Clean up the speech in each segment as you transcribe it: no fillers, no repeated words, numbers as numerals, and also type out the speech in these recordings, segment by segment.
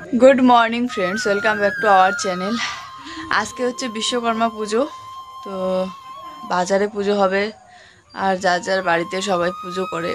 Good morning friends, welcome back to our channel. आज के होच्छे विश्वकर्मा पुजो। तो बाजारे पुजो होबे और जार जार बाड़ीते सबाई पुजो करे।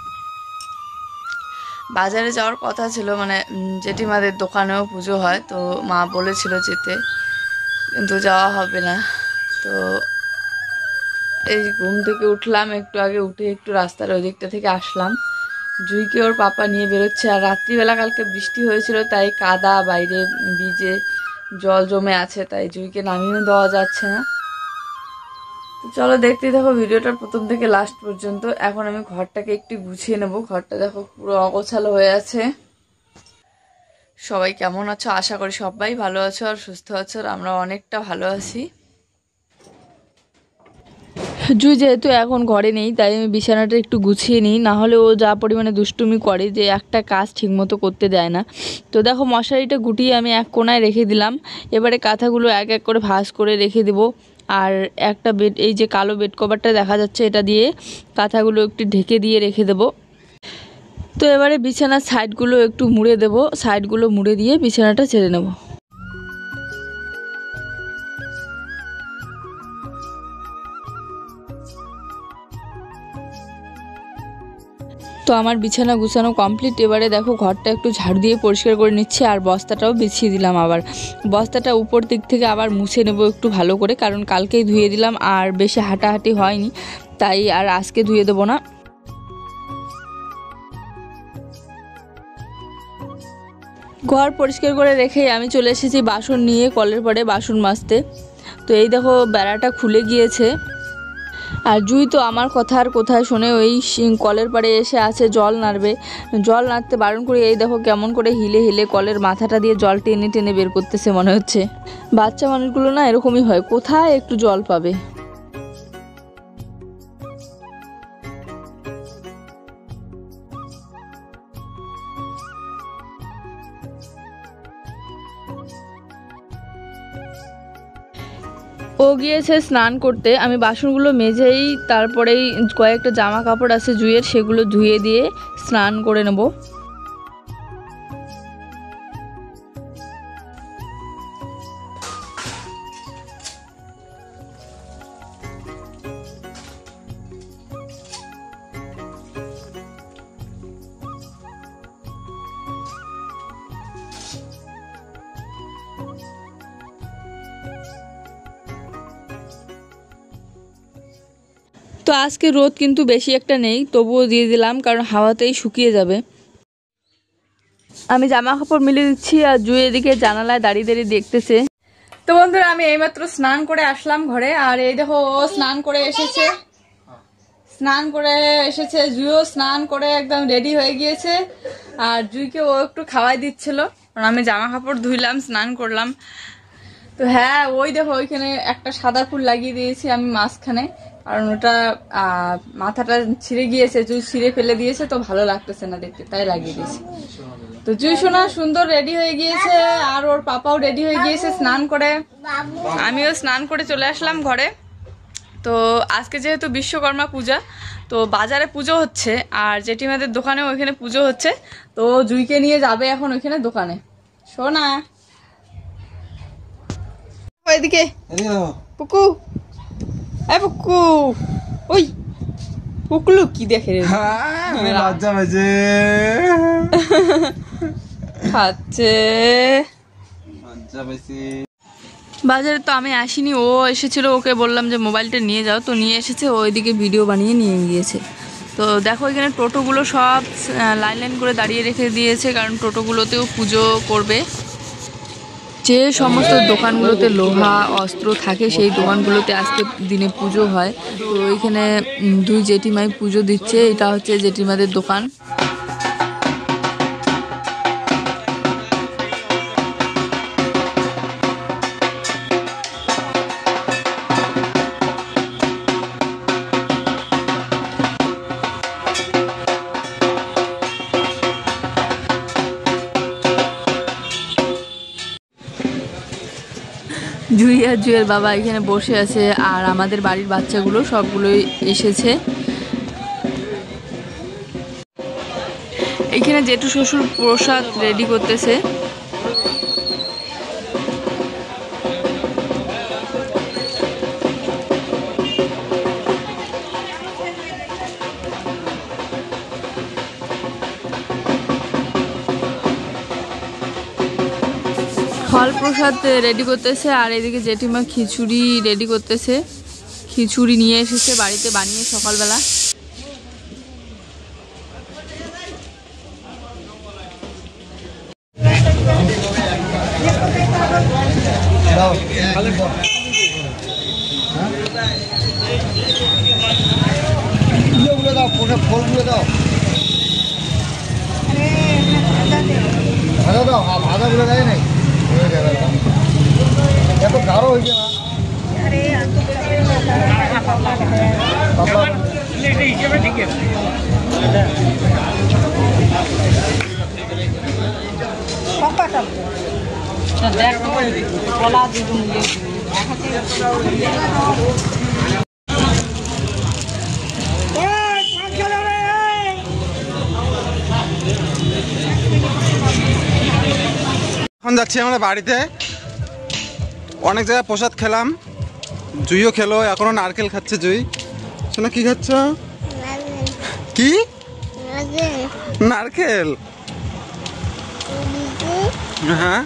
बाजारे जाओयार कथा छिलो, माने जेठिमादेर दोकानेও पुजो हय, तो मा बोलेछिलो जेते, किन्तु जाওয়া হবে না। तो এই ঘুম থেকে উঠলাম, একটু আগে উঠে একটু রাস্তার ওই দিকটা থেকে আসলাম। জুইকে ওর পাপা নিয়ে বেরোচ্ছে। আর রাত্রিবেলা কালকে বৃষ্টি হয়েছিল, তাই কাদা বাইরে ভিজে জল জমে আছে, তাই জুইকে নামিয়ে দেওয়া যাচ্ছে না। তো চলো দেখতে দেখো ভিডিওটা প্রথম থেকে লাস্ট পর্যন্ত। এখন আমি ঘরটাকে একটু গুছিয়ে নেব। ঘরটা দেখো পুরো অগোছালো হয়ে আছে। সবাই কেমন আছো? আশা করি সবাই ভালো আছো আর সুস্থ আছো, আর আমরা অনেকটা ভালো আছি। জুই যেহেতু এখন ঘরে নেই, তাই আমি বিছানাটা একটু গুছিয়ে নিই, না হলে ও যা পরিমাণে দুষ্টুমি করে যে একটা কাজ ঠিকমতো করতে দেয় না। তো দেখো মশারিটা গুটিয়ে আমি এক কোণায় রেখে দিলাম। এবারে কাঁথাগুলো এক এক করে ভাঁজ করে রেখে দেবো। আর একটা বেড, এই যে কালো বেড কভারটা দেখা যাচ্ছে, এটা দিয়ে কাঁথাগুলো একটু ঢেকে দিয়ে রেখে দেবো। তো এবারে বিছানার সাইডগুলো একটু মুড়ে দেবো, সাইডগুলো মুড়ে দিয়ে বিছানাটা ছেড়ে নেব। তো আমার বিছানা গুছানো কমপ্লিট। এবারে দেখো ঘরটা একটু ঝাড়ু দিয়ে পরিষ্কার করে নিচ্ছি, আর বস্তাটাও বিছিয়ে দিলাম। আবার বস্তাটা উপর দিক থেকে আবার মুছে নেব একটু ভালো করে, কারণ কালকেই ধুয়ে দিলাম আর বেশি হাঁটাহাঁটি হয়নি, তাই আর আজকে ধুয়ে দেবো না। ঘর পরিষ্কার করে রেখেই আমি চলে এসেছি বাসন নিয়ে কলের পরে বাসন মাজতে। তো এই দেখো বেড়াটা খুলে গিয়েছে। আর জুই তো আমার কথা আর কোথায় শোনে, ওই কলের পাড়ে এসে আছে জল নাড়বে। জল নাড়তে বারণ করে এই দেখো কেমন করে হিলে হিলে কলের মাথাটা দিয়ে জল টেনে টেনে বের করতেছে। মনে হচ্ছে বাচ্চা মানুষগুলো না এরকমই হয়, কোথায় একটু জল পাবে। ও গিয়েছে স্নান করতে। আমি বাসনগুলো মেজেই তারপরেই কয়েকটা জামা কাপড় আছে জুইয়ের, সেগুলো ধুয়ে দিয়ে স্নান করে নেব। তো আজকে রোদ কিন্তু বেশি একটা নেই, তবুও দিয়ে দিলাম, কারণ হাওয়াতেই শুকিয়ে যাবে। আমি জামা কাপড় মিলে দিচ্ছি, আর জুই এদিকে জানালায় দাঁড়িয়ে দাঁড়িয়ে দেখতেছে। তো বন্ধুরা আমি এইমাত্র স্নান করে আসলাম ঘরে, আর এই দেখো ও স্নান করে এসেছে। জুইও স্নান করে একদম রেডি হয়ে গিয়েছে। আর জুইকে ও একটু খাওয়াই দিচ্ছিল, কারণ আমি জামা কাপড় ধুইলাম, স্নান করলাম। তো হ্যাঁ, ওই দেখো ওইখানে একটা সাদা ফুল লাগিয়ে দিয়েছি আমি মাঝখানে, কারণ ওটা মাথাটা ছিঁড়ে গিয়েছে, জুই ছিঁড়ে ফেলে দিয়েছে, তো ভালো লাগতেছে না দেখতে, তাই লাগিয়ে দিয়েছি। তো জুই সোনা সুন্দর রেডি হয়ে গিয়েছে, আর ওর পাপাও রেডি হয়ে গিয়েছে স্নান করে। আমিও স্নান করে চলে আসলাম ঘরে। তো আজকে যেহেতু বিশ্বকর্মা পূজা, তো বাজারে পুজো হচ্ছে, আর জেঠিমাদের দোকানেও ওইখানে পুজো হচ্ছে। তো জুইকে নিয়ে যাবে এখন ওইখানে দোকানে। সোনা এদিকে পুকু, পুকু, ওই পুকলু কি দেখে রে, লজ্জা পেয়েছে, খাচ্ছে। বাজারে তো আমি আসিনি, ও এসেছিল, ওকে বললাম যে মোবাইলটা নিয়ে যাও, তো নিয়ে এসেছে। ওইদিকে ভিডিও বানিয়ে নিয়ে গিয়েছে। তো দেখো এখানে টোটোগুলো সব লাইন লাইন করে দাঁড়িয়ে রেখে দিয়েছে, কারণ টোটোগুলোতেও পুজো করবে। যে সমস্ত দোকানগুলোতে লোহা অস্ত্র থাকে, সেই দোকানগুলোতে আজকে দিনে পুজো হয়। তো ওইখানে দুই জেঠিমাই পুজো দিচ্ছে। এটা হচ্ছে জেঠিমাদের দোকান। জুই আর জুয়ের বাবা এখানে বসে আছে, আর আমাদের বাড়ির বাচ্চাগুলো সবগুলোই এসেছে। এখানে জেঠু শ্বশুর প্রসাদ রেডি করতেছে। ফল প্রসাদ রেডি করতেছে আর এদিকে জেঠিমা খিচুড়ি রেডি করতেছে। খিচুড়ি নিয়ে এসেছে বাড়িতে বানিয়ে সকালবেলা। ফলগুলো দাও, ভাজা দাও, ভাজাগুলো দেয় নাই, এত গাঢ় হয়েছে না। এখন যাচ্ছি আমরা বাড়িতে। অনেক জায়গায় প্রসাদ খেলাম, জুইও খেলো, এখনো নারকেল খাচ্ছে জুই। শোনা কি খাচ্ছ? কি নারকেল? হ্যাঁ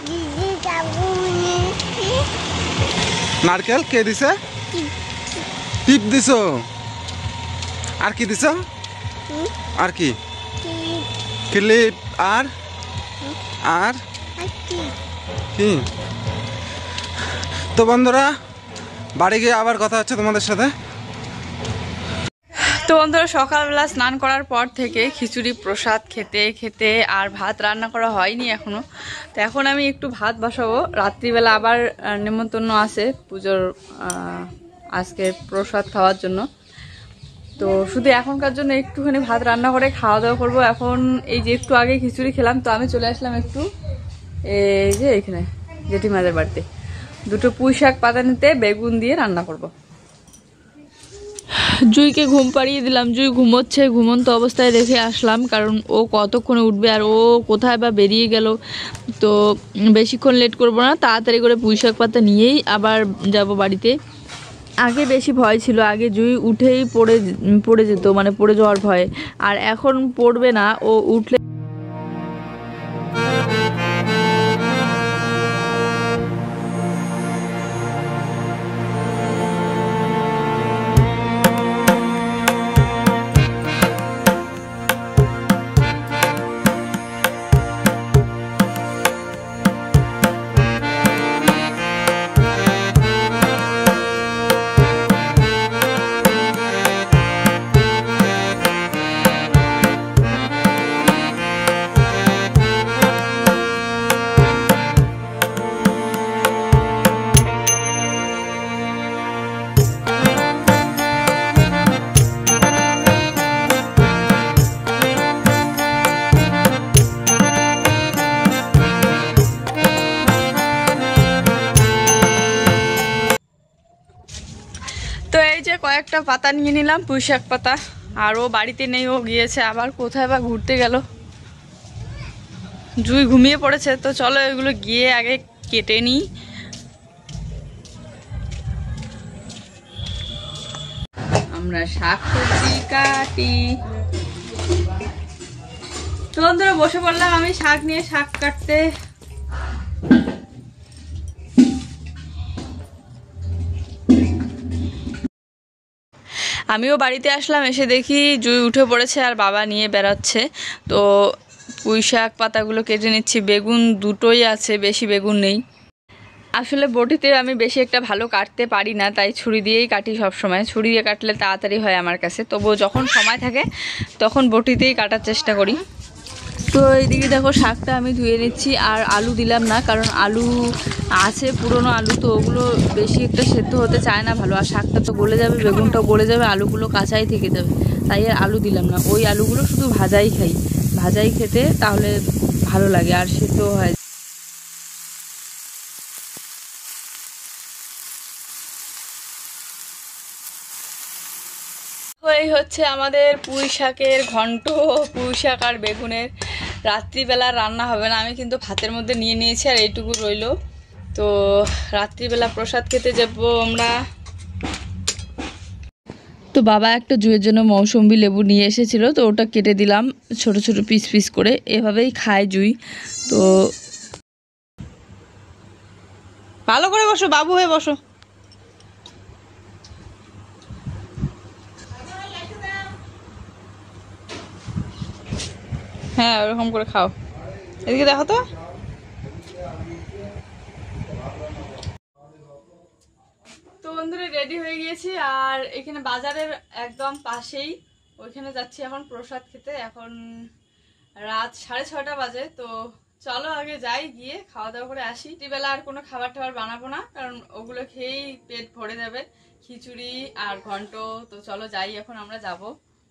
নারকেল কে দিছে? টিপ দিছ? আর কি দিছ? আর কি? ক্লিপ আর আর কি? তো বন্ধুরা বাড়ি গিয়ে আবার কথা হচ্ছে তোমাদের সাথে। তো বন্ধুরা সকালবেলা স্নান করার পর থেকে খিচুড়ি প্রসাদ খেতে খেতে আর ভাত রান্না করা হয়নি এখনো। তো এখন আমি একটু ভাত বসাবো, রাত্রিবেলা আবার নেমন্তন্ন আছে পুজোর, আজকে প্রসাদ খাওয়ার জন্য। তো শুধু এখনকার জন্য একটুখানি ভাত রান্না করে খাওয়া দাওয়া করবো। এখন এই যে একটু আগে খিচুড়ি খেলাম, তো আমি চলে আসলাম একটু এই যে এখানে জেঠিমাদের বাড়িতে দুটো পুঁই শাক পাতা নিতে, বেগুন দিয়ে রান্না করব। জুইকে ঘুম পাড়িয়ে দিলাম, জুই ঘুমোচ্ছে, ঘুমন্ত অবস্থায় রেখে আসলাম, কারণ ও কতক্ষণে উঠবে আর ও কোথায় বা বেরিয়ে গেল। তো বেশিক্ষণ লেট করব না, তাড়াতাড়ি করে পুঁই শাক পাতা নিয়েই আবার যাব বাড়িতে। আগে বেশি ভয় ছিল, আগে জুই উঠেই পড়ে যেত, মানে পড়ে যাওয়ার ভয়। আর এখন পড়বে না, ও উঠলে কয়েকটা পাতা নিয়ে নিলাম, পুঁই শাক পাতা। আর ও বাড়িতে নেই, ও গিয়েছে আবার কোথায় বা ঘুরতে গেল। জুই ঘুমিয়ে পড়েছে, তো চলো এগুলো গিয়ে আগে কেটে নিই। আমরা শাক সবজি কাটি। তো বন্ধুরা বসে পড়লাম আমি শাক নিয়ে, শাক কাটতে। আমিও বাড়িতে আসলাম, এসে দেখি জুই উঠে পড়েছে আর বাবা নিয়ে বেড়াচ্ছে। তো পুঁই শাক পাতাগুলো কেটে নিচ্ছি। বেগুন দুটোই আছে, বেশি বেগুন নেই। আসলে বটিতে আমি বেশি একটা ভালো কাটতে পারি না, তাই ছুরি দিয়েই কাটি সব সময়। ছুরি দিয়ে কাটলে তাড়াতাড়ি হয় আমার কাছে, তবুও যখন সময় থাকে তখন বটিতেই কাটার চেষ্টা করি। তো এইদিকে দেখো শাকটা আমি ধুয়ে নিচ্ছি, আর আলু দিলাম না, কারণ আলু আছে পুরনো আলু, তো ওগুলো বেশি একটা সেদ্ধ হতে চায় না ভালো। আর শাকটা তো গলে যাবে, বেগুনটাও গলে যাবে, আলুগুলো কাঁচাই থেকে যাবে, তাই আর আলু দিলাম না। ওই আলুগুলো শুধু ভাজাই খাই, ভাজাই খেতে তাহলে ভালো লাগে আর সেদ্ধ হয়। এই হচ্ছে আমাদের পুঁই শাকের ঘন্ট, পুঁই শাক আর বেগুনের। রাত্রিবেলা রান্না হবে না, আমি কিন্তু ভাতের মধ্যে নিয়ে নিয়েছি আর এইটুকু রইল। তো রাত্রিবেলা প্রসাদ খেতে যাব আমরা। তো বাবা একটা জুইয়ের জন্য মৌসুম্বি লেবু নিয়ে এসেছিল, তো ওটা কেটে দিলাম ছোট ছোট পিস পিস করে, এভাবেই খায় জুই। তো ভালো করে বসো, বাবু হয়ে বসো। হ্যাঁ ওরকম করে খাও। এদিকে দেখো তো। তো বন্ধুরা রেডি হয়ে গিয়েছি, আর এখানে বাজারের একদম পাশেই ওইখানে যাচ্ছি এখন প্রসাদ খেতে। এখন রাত 6:30 বাজে। তো চলো আগে যাই, গিয়ে খাওয়া দাওয়া করে আসি। রাত্রিবেলা আর কোনো খাবার টাবার বানাবো না, কারণ ওগুলো খেয়েই পেট ভরে যাবে, খিচুড়ি আর ঘন্ট। তো চলো যাই, এখন আমরা যাবো।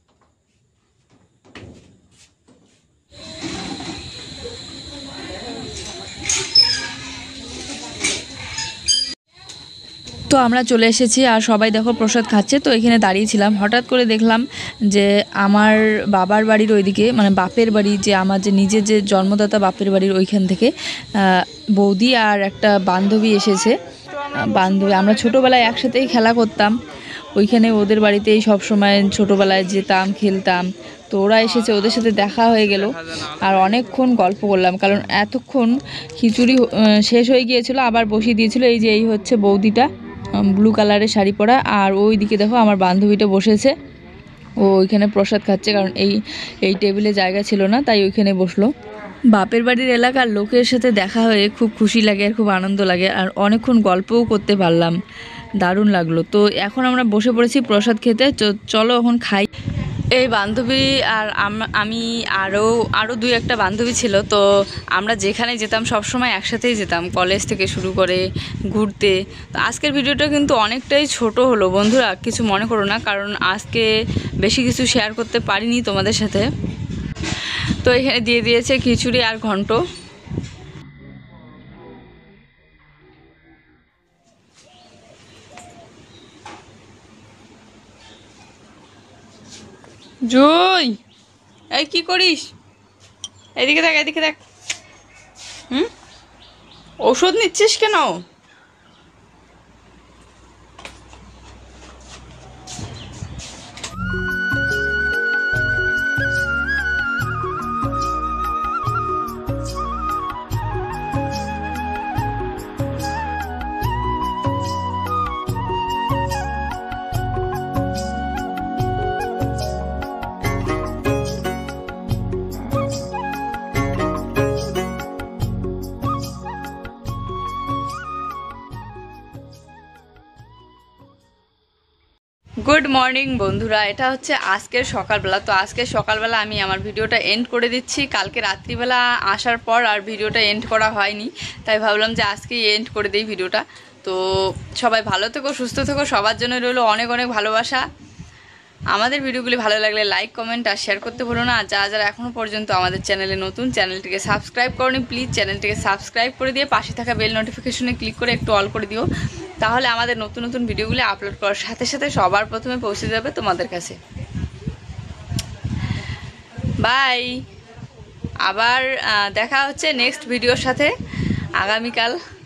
তো আমরা চলে এসেছি, আর সবাই দেখো প্রসাদ খাচ্ছে। তো এখানে দাঁড়িয়েছিলাম, হঠাৎ করে দেখলাম যে আমার বাবার বাড়ির ওইদিকে, মানে বাপের বাড়ি, যে আমার যে নিজের যে জন্মদাতা বাপের বাড়ির ওইখান থেকে বৌদি আর একটা বান্ধবী এসেছে। বান্ধবী, আমরা ছোটোবেলায় একসাথেই খেলা করতাম ওইখানে, ওদের বাড়িতেই সব সময় ছোটোবেলায় যেতাম, খেলতাম। তো ওরা এসেছে, ওদের সাথে দেখা হয়ে গেল, আর অনেকক্ষণ গল্প করলাম, কারণ এতক্ষণ খিচুড়ি শেষ হয়ে গিয়েছিল, আবার বসিয়ে দিয়েছিল। এই যে এই হচ্ছে বৌদিটা, ব্লু কালারের শাড়ি পরা, আর ওই দিকে দেখো আমার বান্ধবীটা বসেছে, ও ওইখানে প্রসাদ খাচ্ছে, কারণ এই টেবিলে জায়গা ছিল না, তাই ওইখানে বসলো। বাপের বাড়ির এলাকার লোকের সাথে দেখা হয়ে খুব খুশি লাগে আর খুব আনন্দ লাগে, আর অনেকক্ষণ গল্পও করতে পারলাম, দারুণ লাগলো। তো এখন আমরা বসে পড়েছি প্রসাদ খেতে। চলো এখন খাই। এই বান্ধবী আর আমি আরও দুই একটা বান্ধবী ছিল। তো আমরা যেখানে যেতাম সব সময় একসাথেই যেতাম, কলেজ থেকে শুরু করে ঘুরতে। তো আজকের ভিডিওটা কিন্তু অনেকটাই ছোট হলো বন্ধুরা, কিছু মনে করো না, কারণ আজকে বেশি কিছু শেয়ার করতে পারিনি তোমাদের সাথে। তো এখানে দিয়ে দিয়েছে খিচুড়ি আর ঘন্ট। জুই, এই কি করিস? এদিকে দেখ, এদিকে দেখ। ঔষধ নিচ্ছিস কেন? গুড মর্নিং বন্ধুরা, এটা হচ্ছে আজকের সকালবেলা। তো আজকের সকালবেলা আমি আমার ভিডিওটা এন্ড করে দিচ্ছি। কালকে রাত্রিবেলা আসার পর আর ভিডিওটা এন্ড করা হয়নি, তাই ভাবলাম যে আজকেই এন্ড করে দিই ভিডিওটা। তো সবাই ভালো থেকো, সুস্থ থেকো, সবার জন্য রইলো অনেক অনেক ভালোবাসা। আমাদের ভিডিওগুলি ভালো লাগলে লাইক, কমেন্ট আর শেয়ার করতে ভুলো না। আর যারা যারা এখনও পর্যন্ত আমাদের চ্যানেলে নতুন, চ্যানেলটিকে সাবস্ক্রাইব করনি, প্লিজ চ্যানেলটিকে সাবস্ক্রাইব করে দিয়ে পাশে থাকা বেল নোটিফিকেশনে ক্লিক করে একটু অল করে দিও, তাহলে আমাদের নতুন নতুন ভিডিওগুলি আপলোড করার সাথে সাথে সবার প্রথমে পৌঁছে যাবে তোমাদের কাছে। বাই, আবার দেখা হচ্ছে নেক্সট ভিডিওর সাথে আগামীকাল।